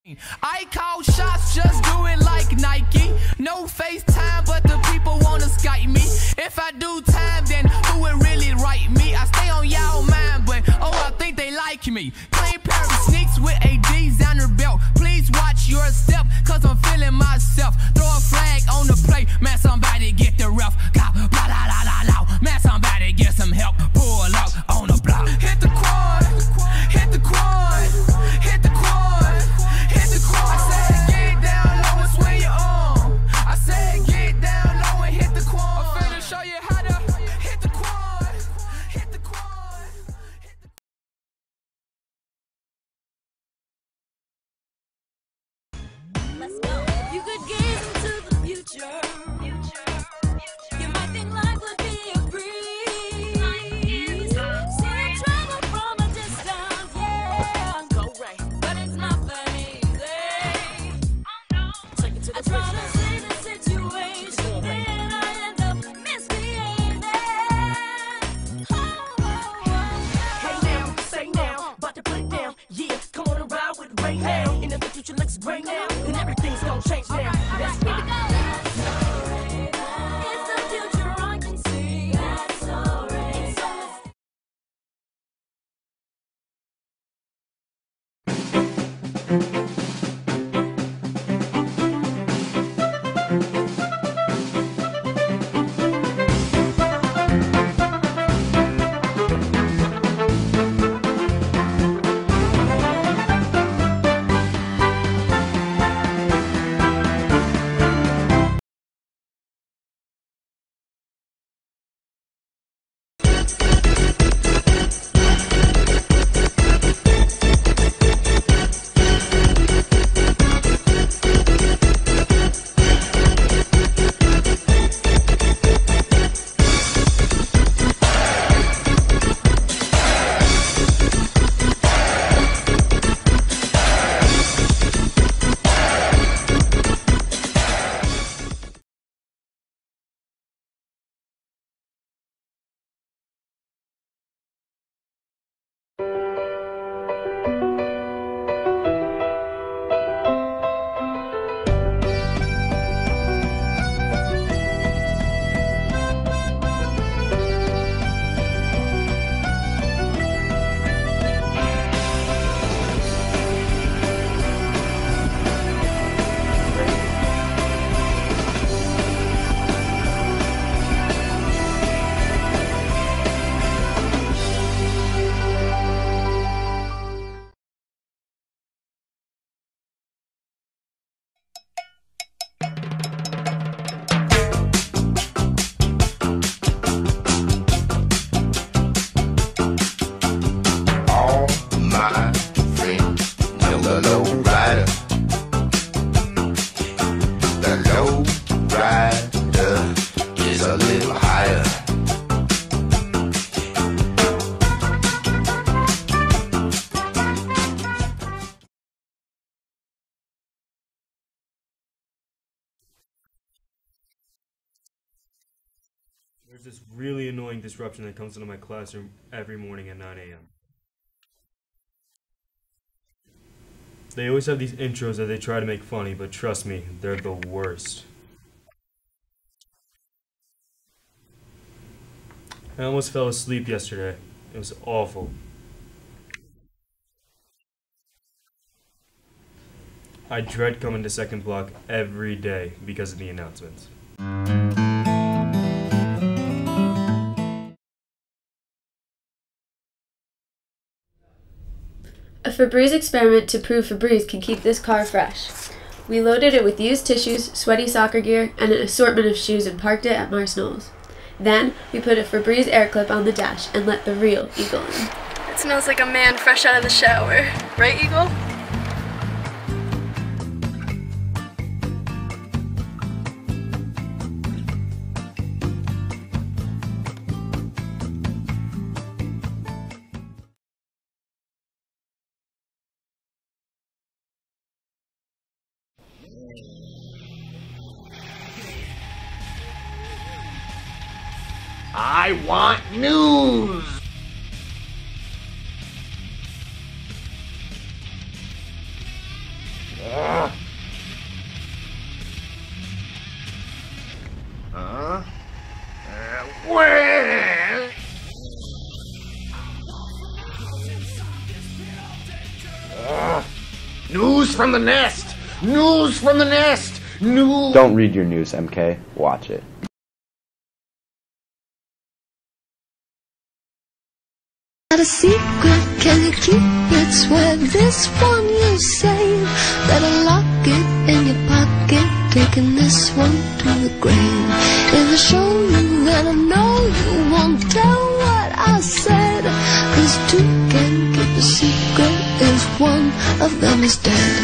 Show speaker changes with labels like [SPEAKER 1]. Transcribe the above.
[SPEAKER 1] I call shots, just do it like Nike. No FaceTime, but the people wanna Skype me. If I do time, then who would really write me? I stay on y'all mind, but oh, I think they like me. Plain pair of sneaks with a designer belt. Please watch your step, cause I'm feeling myself. Throw a flag on the plate, man, somebody get the ref. Blah, blah, blah, blah, blah. Man, somebody get some help. Pull up on the block. Hit the quad, hit the quad, hit the quad. I said get down low and swing your arm. I said get down low and hit the quad. I'm finna show you how to hit the quad. Hit the quad.
[SPEAKER 2] Let's go. You could gaze into the future. You might think life would be a breeze. See travel from a distance, yeah. Go right, but it's not that easy. I try to save the situation, then I end up misbehaving.
[SPEAKER 3] Hey now, say now, about to put it down. Yeah, come on and ride with Ray now. And if the future looks great now, then everything's gonna change now. Let's go.
[SPEAKER 2] It's the future I can see. That's alright.
[SPEAKER 4] There's this really annoying disruption that comes into my classroom every morning at 9 a.m. They always have these intros that they try to make funny, but trust me, they're the worst. I almost fell asleep yesterday. It was awful. I dread coming to second block every day because of the announcements.
[SPEAKER 5] A Febreze experiment to prove Febreze can keep this car fresh. We loaded it with used tissues, sweaty soccer gear, and an assortment of shoes and parked it at Knolls. Then, we put a Febreze air clip on the dash and let the real Eagle in.
[SPEAKER 6] It smells like a man fresh out of the shower. Right, Eagle?
[SPEAKER 7] I want news! from the nest! News from the nest! News!
[SPEAKER 8] Don't read your news, MK. Watch it.
[SPEAKER 9] Got a secret, can you keep it? Swear this one you save. Better lock it in your pocket, taking this one to the grave. If I show you, then I know you won't tell what I said. 'Cause two can keep a secret if one of them is dead.